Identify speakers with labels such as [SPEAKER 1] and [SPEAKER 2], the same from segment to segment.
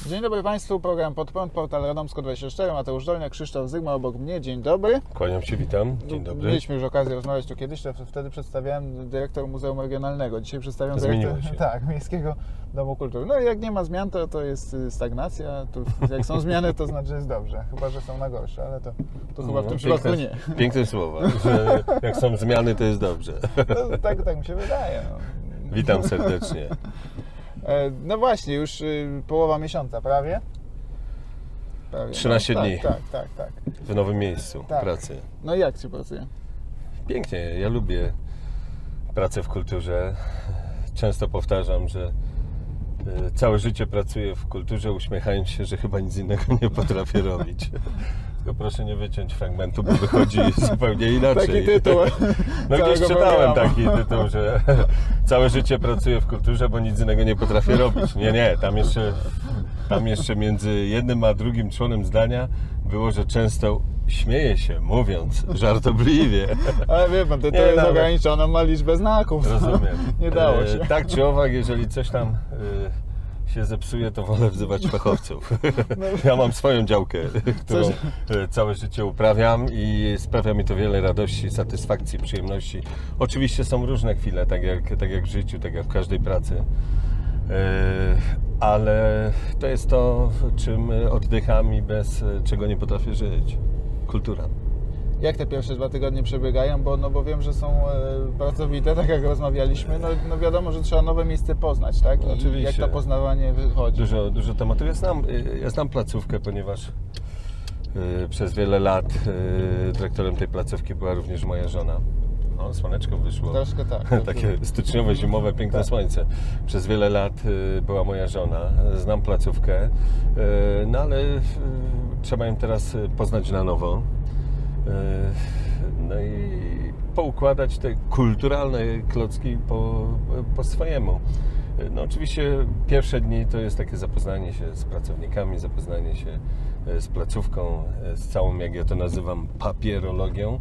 [SPEAKER 1] Dzień dobry Państwu, program Pod Prąd, portal Radomsko24, Mateusz Dolniak, Krzysztof Zygma obok mnie. Dzień dobry.
[SPEAKER 2] Kłaniam się, witam. Dzień dobry.
[SPEAKER 1] Mieliśmy już okazję rozmawiać tu kiedyś, to wtedy przedstawiałem dyrektor Muzeum Regionalnego. Dzisiaj przedstawiam
[SPEAKER 2] dyrektora
[SPEAKER 1] Miejskiego Domu Kultury. No i jak nie ma zmian, to jest stagnacja. Tu, jak są zmiany, to znaczy, że jest dobrze. Chyba że są na gorsze, ale to chyba w tym przypadku nie.
[SPEAKER 2] Piękne słowa, że jak są zmiany, to jest dobrze.
[SPEAKER 1] No, tak mi się wydaje. No.
[SPEAKER 2] Witam serdecznie.
[SPEAKER 1] No właśnie, już połowa miesiąca prawie.
[SPEAKER 2] 13 dni.
[SPEAKER 1] Tak.
[SPEAKER 2] W nowym miejscu pracy.
[SPEAKER 1] No i jak Ci pracuje?
[SPEAKER 2] Pięknie, ja lubię pracę w kulturze. Często powtarzam, że całe życie pracuję w kulturze, uśmiechając się, że chyba nic innego nie potrafię robić. Tylko proszę nie wyciąć fragmentu, bo wychodzi zupełnie inaczej.
[SPEAKER 1] Taki tytuł.
[SPEAKER 2] No gdzieś czytałem taki tytuł, że całe życie pracuję w kulturze, bo nic innego nie potrafię robić. Nie, tam jeszcze między jednym a drugim członem zdania było, że często śmieję się, mówiąc żartobliwie.
[SPEAKER 1] Ale wie pan, to jest ograniczona, ma liczbę znaków.
[SPEAKER 2] Rozumiem.
[SPEAKER 1] Nie dało się.
[SPEAKER 2] Tak czy owak, jeżeli coś tam się zepsuje, to wolę wzywać fachowców. Ja mam swoją działkę, którą całe życie uprawiam i sprawia mi to wiele radości, satysfakcji, przyjemności. Oczywiście są różne chwile, tak jak w życiu, tak jak w każdej pracy. Ale to jest to, czym oddycham i bez czego nie potrafię żyć. Kultura.
[SPEAKER 1] Jak te pierwsze 2 tygodnie przebiegają? Bo wiem, że są pracowite, tak jak rozmawialiśmy. No wiadomo, że trzeba nowe miejsce poznać, tak? I
[SPEAKER 2] oczywiście.
[SPEAKER 1] Jak to poznawanie wychodzi?
[SPEAKER 2] Dużo tematów. Ja znam placówkę, ponieważ przez wiele lat dyrektorem tej placówki była również moja żona. No, słoneczko wyszło.
[SPEAKER 1] Troszkę tak.
[SPEAKER 2] Takie styczniowe, zimowe, piękne słońce. Przez wiele lat była moja żona. Znam placówkę, no ale trzeba ją teraz poznać na nowo. No i poukładać te kulturalne klocki po swojemu. No oczywiście pierwsze dni to jest takie zapoznanie się z pracownikami, zapoznanie się z placówką, z całą, jak ja to nazywam, papierologią.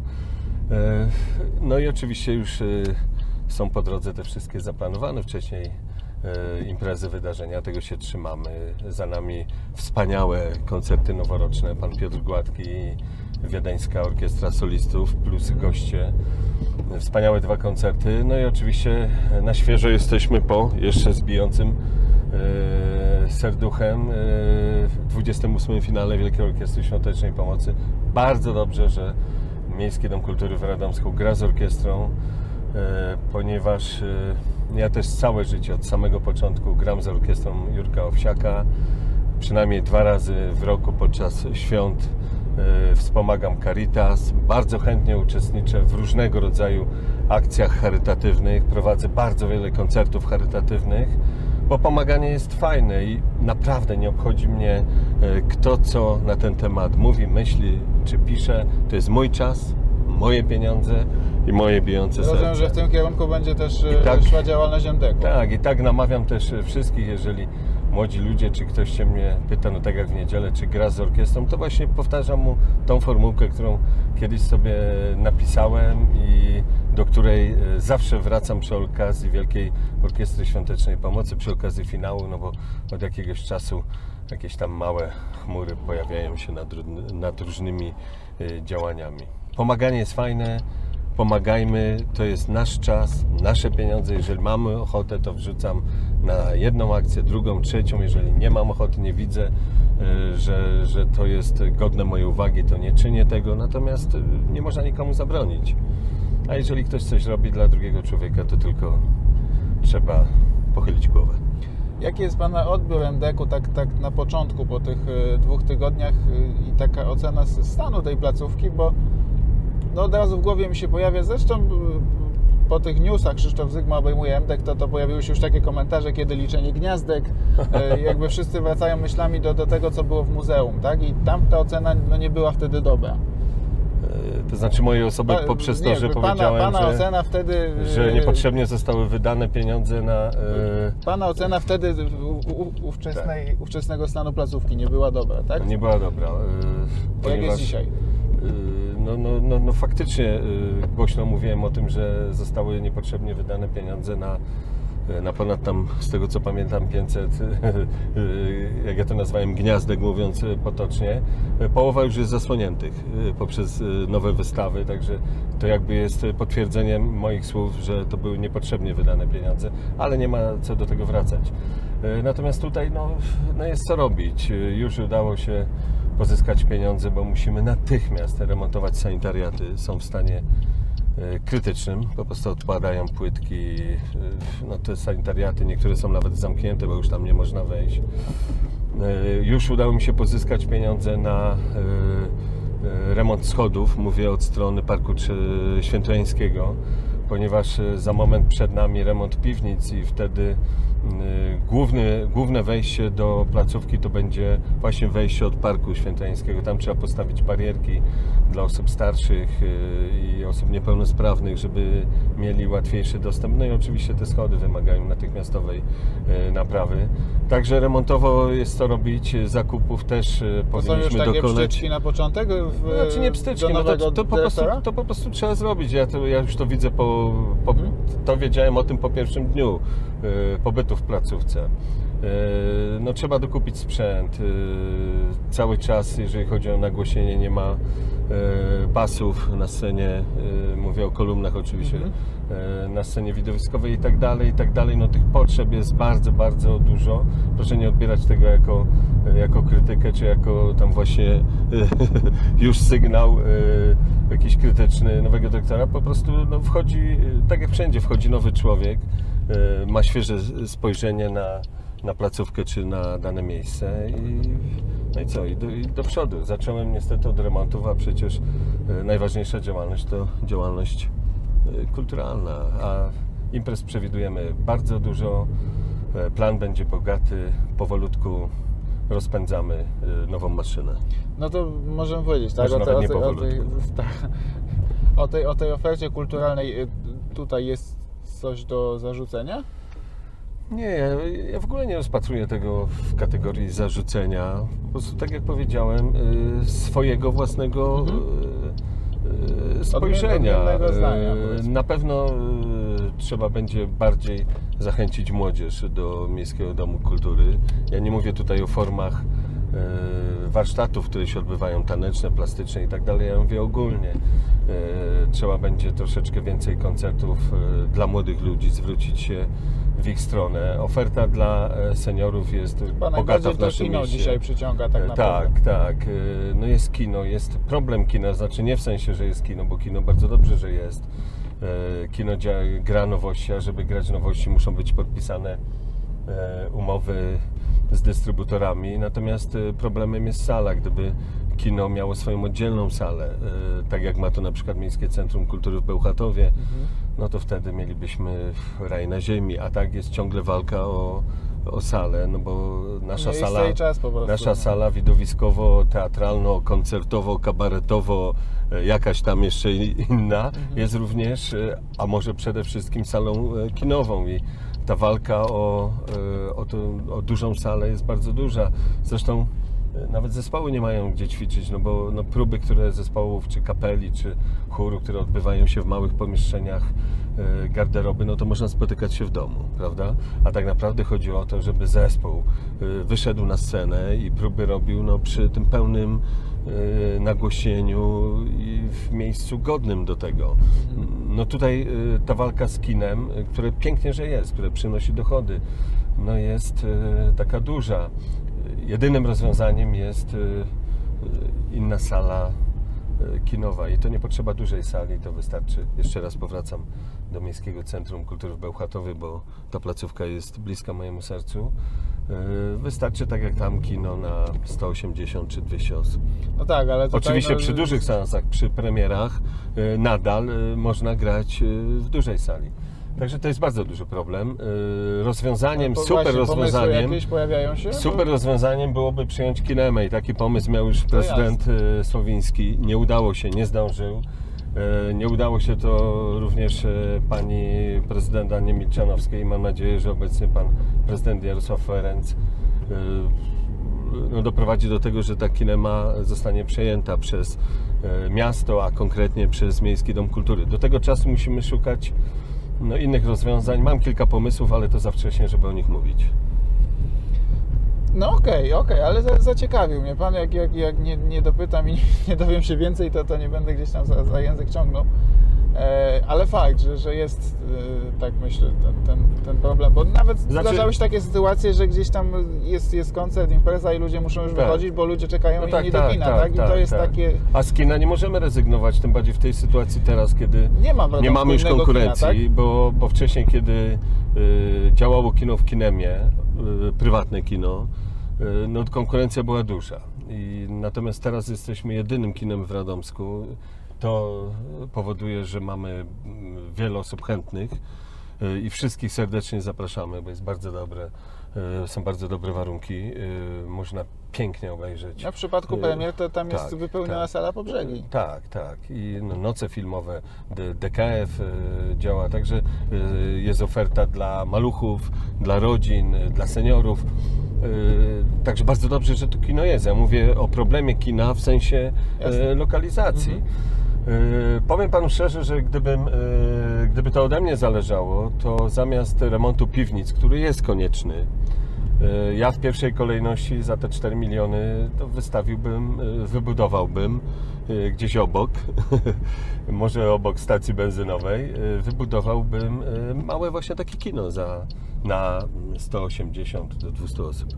[SPEAKER 2] No i oczywiście już są po drodze te wszystkie zaplanowane wcześniej imprezy, wydarzenia, tego się trzymamy. Za nami wspaniałe koncerty noworoczne, pan Piotr Gładki, Wiedeńska Orkiestra Solistów plus goście. Wspaniałe 2 koncerty. No i oczywiście na świeżo jesteśmy po jeszcze z bijącym serduchem 28. finale Wielkiej Orkiestry Świątecznej Pomocy. Bardzo dobrze, że Miejski Dom Kultury w Radomsku gra z orkiestrą, ponieważ ja też całe życie, od samego początku gram z orkiestrą Jurka Owsiaka. Przynajmniej 2 razy w roku podczas świąt wspomagam Caritas. Bardzo chętnie uczestniczę w różnego rodzaju akcjach charytatywnych. Prowadzę bardzo wiele koncertów charytatywnych, bo pomaganie jest fajne i naprawdę nie obchodzi mnie, kto co na ten temat mówi, myśli czy pisze. To jest mój czas, moje pieniądze i moje bijące serce.
[SPEAKER 1] Rozumiem, że w tym kierunku będzie też szła działalność MDK-u.
[SPEAKER 2] Tak, i tak namawiam też wszystkich, jeżeli młodzi ludzie, czy ktoś się mnie pyta, no tak jak w niedzielę, czy gra z orkiestrą, to właśnie powtarzam mu tą formułkę, którą kiedyś sobie napisałem i do której zawsze wracam przy okazji Wielkiej Orkiestry Świątecznej Pomocy, przy okazji finału, no bo od jakiegoś czasu jakieś tam małe chmury pojawiają się nad różnymi działaniami. Pomaganie jest fajne, pomagajmy, to jest nasz czas, nasze pieniądze. Jeżeli mamy ochotę, to wrzucam na jedną akcję, drugą, trzecią. Jeżeli nie mam ochoty, nie widzę, że to jest godne mojej uwagi, to nie czynię tego. Natomiast nie można nikomu zabronić. A jeżeli ktoś coś robi dla drugiego człowieka, to tylko trzeba pochylić głowę.
[SPEAKER 1] Jaki jest Pana odbiór MDK-u tak na początku, po tych 2 tygodniach i taka ocena stanu tej placówki, bo no od razu w głowie mi się pojawia, zresztą po tych newsach Krzysztof Zygma obejmuje MDK, to pojawiły się już takie komentarze, kiedy liczenie gniazdek, jakby wszyscy wracają myślami do tego, co było w muzeum, tak? I tam ta ocena nie była wtedy dobra.
[SPEAKER 2] To znaczy mojej osoby poprzez to, że powiedziałem,
[SPEAKER 1] pana ocena wtedy,
[SPEAKER 2] że niepotrzebnie zostały wydane pieniądze na...
[SPEAKER 1] Pana ocena wtedy ówczesnego stanu placówki nie była dobra, tak?
[SPEAKER 2] Nie była dobra.
[SPEAKER 1] Jak jest dzisiaj?
[SPEAKER 2] No faktycznie głośno mówiłem o tym, że zostały niepotrzebnie wydane pieniądze na na ponad tam, z tego co pamiętam, 500, jak ja to nazwałem, gniazdek, mówiąc potocznie. Połowa już jest zasłoniętych poprzez nowe wystawy, także to jakby jest potwierdzeniem moich słów, że to były niepotrzebnie wydane pieniądze, ale nie ma co do tego wracać. Natomiast tutaj no jest co robić. Już udało się pozyskać pieniądze, bo musimy natychmiast remontować sanitariaty. Są w stanie krytycznym, po prostu odpadają płytki, no te sanitariaty, niektóre są nawet zamknięte, bo już tam nie można wejść. Już udało mi się pozyskać pieniądze na remont schodów, mówię od strony Parku Świętojańskiego, ponieważ za moment przed nami remont piwnic i wtedy główne wejście do placówki to będzie właśnie wejście od Parku Świętojańskiego. Tam trzeba postawić barierki dla osób starszych i osób niepełnosprawnych, żeby mieli łatwiejszy dostęp. No i oczywiście te schody wymagają natychmiastowej naprawy. Także remontowo jest co robić, zakupów też powinniśmy dokonać.
[SPEAKER 1] To są już takie psztyczki na początek?
[SPEAKER 2] Znaczy nie psztyczki, no to po prostu trzeba zrobić. Ja już to widzę, to wiedziałem o tym po pierwszym dniu pobytu w placówce. No, trzeba dokupić sprzęt. Cały czas, jeżeli chodzi o nagłośnienie, nie ma pasów na scenie, mówię o kolumnach oczywiście, na scenie widowiskowej i tak dalej. No, tych potrzeb jest bardzo, bardzo dużo. Proszę nie odbierać tego jako krytykę, czy jako tam właśnie już sygnał jakiś krytyczny nowego dyrektora. Po prostu no, wchodzi, tak jak wszędzie, wchodzi nowy człowiek, ma świeże spojrzenie na placówkę czy na dane miejsce no i co? I do przodu. Zacząłem niestety od remontów, a przecież najważniejsza działalność to działalność kulturalna, a imprez przewidujemy bardzo dużo, plan będzie bogaty, powolutku rozpędzamy nową maszynę.
[SPEAKER 1] No to możemy powiedzieć, tak? O tej ofercie kulturalnej tutaj jest coś do zarzucenia?
[SPEAKER 2] Nie, ja w ogóle nie rozpatruję tego w kategorii zarzucenia. Po prostu, tak jak powiedziałem, swojego własnego spojrzenia.
[SPEAKER 1] Zdania,
[SPEAKER 2] na pewno trzeba będzie bardziej zachęcić młodzież do Miejskiego Domu Kultury. Ja nie mówię tutaj o formach warsztatów, które się odbywają, taneczne, plastyczne i tak dalej. Ja mówię ogólnie. Trzeba będzie troszeczkę więcej koncertów dla młodych ludzi, zwrócić się w ich stronę. Oferta dla seniorów jest bogata w naszym
[SPEAKER 1] kino
[SPEAKER 2] mieście.
[SPEAKER 1] Dzisiaj przyciąga tak naprawdę.
[SPEAKER 2] Tak. No jest kino, jest problem kina, znaczy nie w sensie, że jest kino, bo kino bardzo dobrze, że jest. Kino gra nowości, a żeby grać nowości muszą być podpisane umowy z dystrybutorami, natomiast problemem jest sala. Gdyby kino miało swoją oddzielną salę, tak jak ma to na przykład Miejskie Centrum Kultury w Bełchatowie, no to wtedy mielibyśmy raj na ziemi, a tak jest ciągle walka o salę, no bo nasza sala widowiskowo, teatralno, koncertowo, kabaretowo, jakaś tam jeszcze inna, jest również, a może przede wszystkim salą kinową i ta walka o dużą salę jest bardzo duża. Zresztą nawet zespoły nie mają gdzie ćwiczyć, no bo próby, które zespołów, czy kapeli, czy chóru, które odbywają się w małych pomieszczeniach garderoby, no to można spotykać się w domu, prawda? A tak naprawdę chodzi o to, żeby zespół wyszedł na scenę i próby robił przy tym pełnym nagłośnieniu i w miejscu godnym do tego. No tutaj ta walka z kinem, które pięknie, że jest, które przynosi dochody, no jest taka duża. Jedynym rozwiązaniem jest inna sala kinowa i to nie potrzeba dużej sali, to wystarczy, jeszcze raz powracam do Miejskiego Centrum Kultury w Bełchatowie, bo ta placówka jest bliska mojemu sercu. Wystarczy tak jak tam kino na 180 czy 200 osób.
[SPEAKER 1] No tak, ale tutaj
[SPEAKER 2] oczywiście przy dużych seansach, przy premierach nadal można grać w dużej sali. Także to jest bardzo duży problem. Rozwiązaniem, super rozwiązaniem,
[SPEAKER 1] jakieś pojawiają się?
[SPEAKER 2] Super rozwiązaniem byłoby przyjąć kinemę i taki pomysł miał już prezydent Słowiński. Nie udało się, nie zdążył. Nie udało się to również pani prezydent Annie Milczanowskiej. Mam nadzieję, że obecnie pan prezydent Jarosław Ferenc doprowadzi do tego, że ta kinema zostanie przejęta przez miasto, a konkretnie przez Miejski Dom Kultury. Do tego czasu musimy szukać innych rozwiązań. Mam kilka pomysłów, ale to za wcześnie, żeby o nich mówić.
[SPEAKER 1] No okej, ale zaciekawił mnie Pan, jak nie dopytam i nie dowiem się więcej, to nie będę gdzieś tam za język ciągnął. Ale fakt, że jest, tak myślę, ten problem, bo nawet zdarzały się takie sytuacje, że gdzieś tam jest koncert, impreza i ludzie muszą już wychodzić, bo ludzie czekają inni do kina, tak? I to jest takie...
[SPEAKER 2] A z kina nie możemy rezygnować, tym bardziej w tej sytuacji teraz, kiedy nie mamy już konkurencji, kina, tak? bo wcześniej, kiedy działało kino w Kinemie, prywatne kino, no konkurencja była duża. Natomiast teraz jesteśmy jedynym kinem w Radomsku. To powoduje, że mamy wiele osób chętnych i wszystkich serdecznie zapraszamy, bo jest bardzo dobre, są bardzo dobre warunki, można pięknie obejrzeć.
[SPEAKER 1] A w przypadku premier to tam jest wypełniona sala po brzegi.
[SPEAKER 2] Tak. I noce filmowe, DKF działa, także jest oferta dla maluchów, dla rodzin, dla seniorów. Także bardzo dobrze, że to kino jest. Ja mówię o problemie kina w sensie lokalizacji. Powiem Panu szczerze, że gdyby to ode mnie zależało, to zamiast remontu piwnic, który jest konieczny, ja w pierwszej kolejności za te 4 miliony to wybudowałbym gdzieś obok, może obok stacji benzynowej, wybudowałbym małe właśnie takie kino na 180 do 200 osób.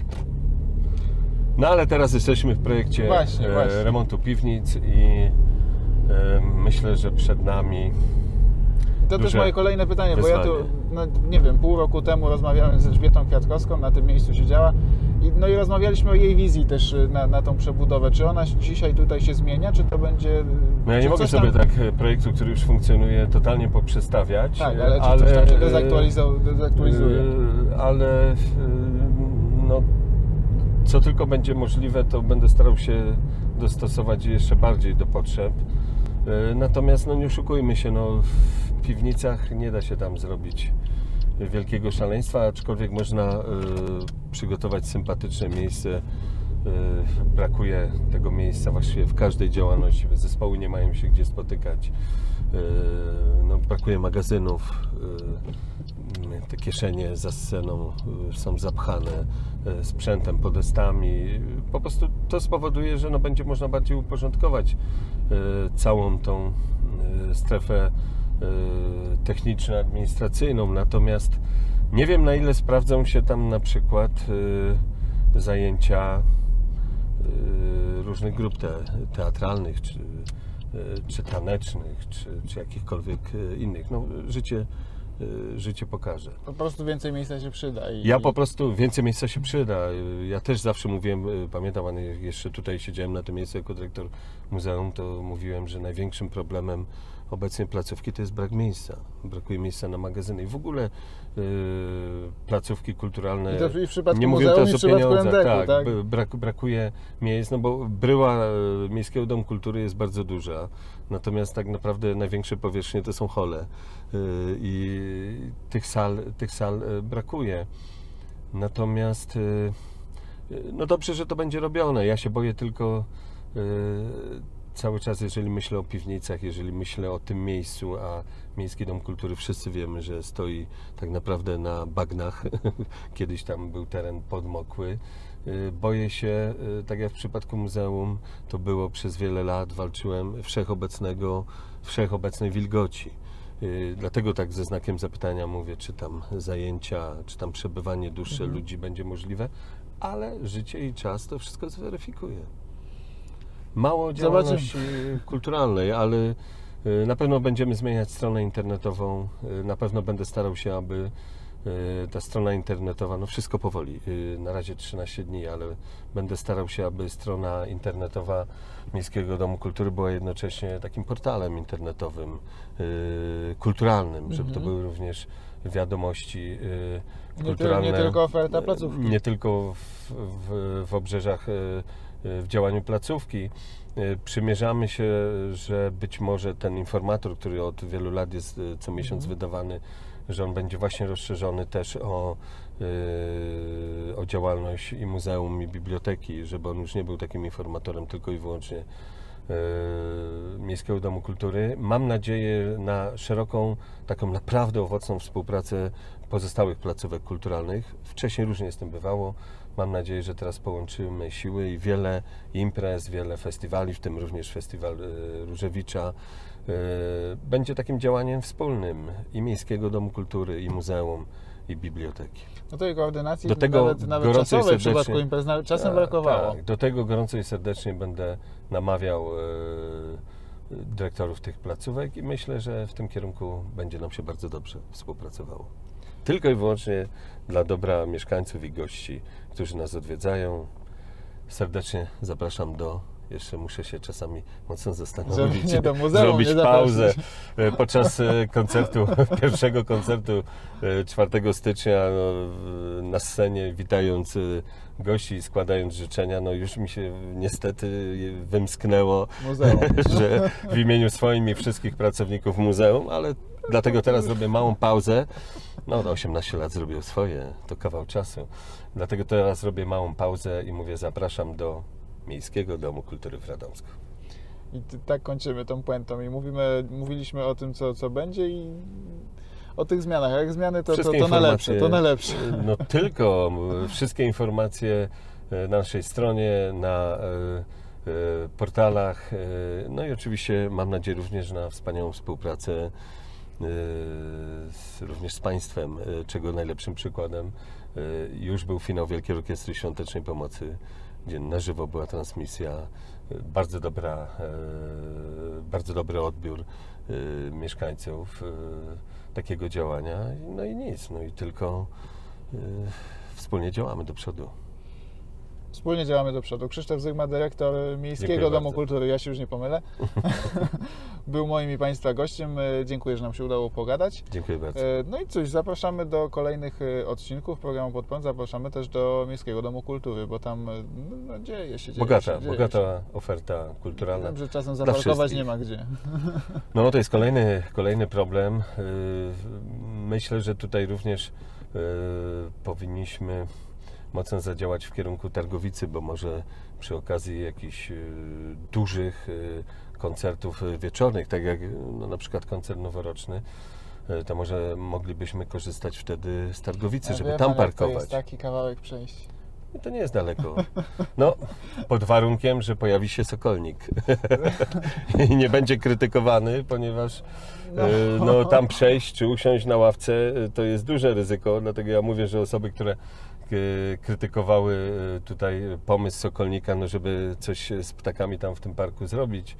[SPEAKER 2] No ale teraz jesteśmy w projekcie właśnie. Remontu piwnic i myślę, że przed nami
[SPEAKER 1] to też moje kolejne pytanie, wyzwanie. Bo ja tu, no, nie wiem, pół roku temu rozmawiałem z Elżbietą Kwiatkowską, na tym miejscu siedziała i rozmawialiśmy o jej wizji też na tą przebudowę. Czy ona dzisiaj tutaj się zmienia, czy to będzie...
[SPEAKER 2] No ja nie mogę sobie tak projektu, który już funkcjonuje, totalnie poprzestawiać.
[SPEAKER 1] Tak, ale czy coś tam się dezaktualizuje?
[SPEAKER 2] Ale no, co tylko będzie możliwe, to będę starał się dostosować jeszcze bardziej do potrzeb. Natomiast no nie oszukujmy się, no, w piwnicach nie da się tam zrobić wielkiego szaleństwa, aczkolwiek można przygotować sympatyczne miejsce. Brakuje tego miejsca właściwie w każdej działalności. Zespoły nie mają się gdzie spotykać. No, brakuje magazynów. Te kieszenie za sceną są zapchane sprzętem, podestami. Po prostu to spowoduje, że no, będzie można bardziej uporządkować całą tą strefę techniczno-administracyjną. Natomiast nie wiem, na ile sprawdzą się tam na przykład zajęcia różnych grup teatralnych, czy tanecznych, czy jakichkolwiek innych. No, życie pokaże.
[SPEAKER 1] Po prostu więcej miejsca się przyda.
[SPEAKER 2] Po prostu więcej miejsca się przyda. Ja też zawsze mówiłem, pamiętam, jeszcze tutaj siedziałem na tym miejscu jako dyrektor muzeum, to mówiłem, że największym problemem obecnie placówki to jest brak miejsca. Brakuje miejsca na magazyny i w ogóle placówki kulturalne.
[SPEAKER 1] I to i w przypadku
[SPEAKER 2] nie
[SPEAKER 1] muzeum,
[SPEAKER 2] mówię teraz o pieniądzach,
[SPEAKER 1] tak?
[SPEAKER 2] Brakuje miejsc, no bo bryła Miejskiego Domu Kultury jest bardzo duża, natomiast tak naprawdę największe powierzchnie to są hole i tych sal brakuje. Natomiast no dobrze, że to będzie robione. Ja się boję tylko cały czas, jeżeli myślę o piwnicach, jeżeli myślę o tym miejscu, a Miejski Dom Kultury wszyscy wiemy, że stoi tak naprawdę na bagnach, kiedyś tam był teren podmokły. Boję się, tak jak w przypadku muzeum, to było przez wiele lat, walczyłem wszechobecnej wilgoci. Dlatego tak ze znakiem zapytania mówię, czy tam zajęcia, czy tam przebywanie dłuższe ludzi będzie możliwe, ale życie i czas to wszystko zweryfikuje. Mało działalności kulturalnej, ale na pewno będziemy zmieniać stronę internetową. Na pewno będę starał się, aby ta strona internetowa, no wszystko powoli, na razie 13 dni, ale będę starał się, aby strona internetowa Miejskiego Domu Kultury była jednocześnie takim portalem internetowym, kulturalnym, żeby to były również wiadomości kulturalne.
[SPEAKER 1] Nie tylko oferta placówki.
[SPEAKER 2] Nie tylko w obrzeżach, w działaniu placówki. Przymierzamy się, że być może ten informator, który od wielu lat jest co miesiąc wydawany, że on będzie właśnie rozszerzony też o działalność i muzeum, i biblioteki, żeby on już nie był takim informatorem tylko i wyłącznie Miejskiego Domu Kultury. Mam nadzieję na szeroką, taką naprawdę owocną współpracę pozostałych placówek kulturalnych. Wcześniej różnie z tym bywało. Mam nadzieję, że teraz połączymy siły i wiele imprez, wiele festiwali, w tym również festiwal Różewicza, będzie takim działaniem wspólnym i Miejskiego Domu Kultury, i muzeum, i biblioteki.
[SPEAKER 1] Do tej koordynacji
[SPEAKER 2] Do tego
[SPEAKER 1] nawet czasowej w przypadku imprez czasem brakowało.
[SPEAKER 2] Tak, do tego gorąco i serdecznie będę namawiał dyrektorów tych placówek i myślę, że w tym kierunku będzie nam się bardzo dobrze współpracowało. Tylko i wyłącznie dla dobra mieszkańców i gości, którzy nas odwiedzają. Serdecznie zapraszam jeszcze muszę się czasami mocno zastanowić,
[SPEAKER 1] nie do muzeum,
[SPEAKER 2] zrobić
[SPEAKER 1] nie
[SPEAKER 2] pauzę podczas pierwszego koncertu 4 stycznia na scenie, witając gości i składając życzenia. No już mi się niestety wymsknęło, że w imieniu swoim i wszystkich pracowników muzeum, ale dlatego teraz robię małą pauzę. No 18 lat zrobił swoje, to kawał czasu. Dlatego teraz robię małą pauzę i mówię, zapraszam do Miejskiego Domu Kultury w Radomsku.
[SPEAKER 1] I tak kończymy tą puentą i mówiliśmy o tym, co będzie i o tych zmianach. A jak zmiany, to najlepsze.
[SPEAKER 2] No tylko wszystkie informacje na naszej stronie, na portalach, no i oczywiście mam nadzieję również na wspaniałą współpracę również z Państwem, czego najlepszym przykładem już był finał Wielkiej Orkiestry Świątecznej Pomocy, gdzie na żywo była transmisja, bardzo dobry odbiór mieszkańców takiego działania, no i nic, no i tylko wspólnie działamy do przodu.
[SPEAKER 1] Wspólnie działamy do przodu. Krzysztof Zygma, dyrektor Miejskiego Domu Kultury, ja się już nie pomylę, był moim i Państwa gościem. Dziękuję, że nam się udało pogadać.
[SPEAKER 2] Dziękuję bardzo.
[SPEAKER 1] No i cóż, zapraszamy do kolejnych odcinków programu Pod Prąd. Zapraszamy też do Miejskiego Domu Kultury, bo tam dzieje się.
[SPEAKER 2] Bogata oferta kulturalna.
[SPEAKER 1] Wiem, że czasem zaparkować nie ma gdzie.
[SPEAKER 2] No to jest kolejny problem. Myślę, że tutaj również powinniśmy mocno zadziałać w kierunku Targowicy, bo może przy okazji jakichś dużych koncertów wieczornych, tak jak na przykład koncert noworoczny, to może moglibyśmy korzystać wtedy z Targowicy, żeby tam parkować.
[SPEAKER 1] To jest taki kawałek przejść.
[SPEAKER 2] To nie jest daleko. No, pod warunkiem, że pojawi się Sokolnik i nie będzie krytykowany, ponieważ tam przejść czy usiąść na ławce to jest duże ryzyko, dlatego ja mówię, że osoby, które krytykowały tutaj pomysł Sokolnika, no żeby coś z ptakami tam w tym parku zrobić,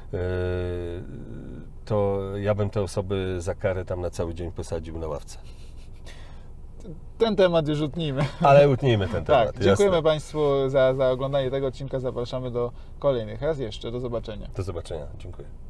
[SPEAKER 2] to ja bym te osoby za karę tam na cały dzień posadził na ławce.
[SPEAKER 1] Ten temat już utnijmy.
[SPEAKER 2] Ale utnijmy ten temat.
[SPEAKER 1] Tak, dziękujemy Państwu za oglądanie tego odcinka. Zapraszamy do kolejnych. Raz jeszcze, do zobaczenia.
[SPEAKER 2] Do zobaczenia, dziękuję.